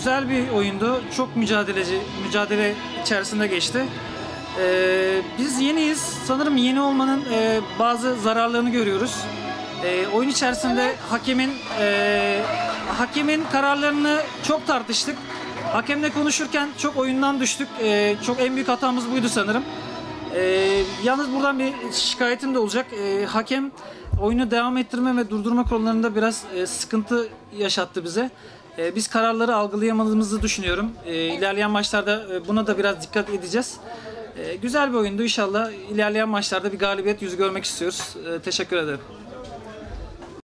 güzel bir oyundu. Çok mücadele içerisinde geçti. Biz yeniyiz. Sanırım yeni olmanın bazı zararlarını görüyoruz. Oyun içerisinde hakemin kararlarını çok tartıştık. Hakemle konuşurken çok oyundan düştük. Çok en büyük hatamız buydu sanırım. Yalnız buradan bir şikayetim de olacak. Hakem oyunu devam ettirme ve durdurma konularında biraz sıkıntı yaşattı bize. Biz kararları algılayamadığımızı düşünüyorum. İlerleyen maçlarda buna da biraz dikkat edeceğiz. Güzel bir oyundu. İnşallah ilerleyen maçlarda bir galibiyet yüzü görmek istiyoruz. Teşekkür ederim.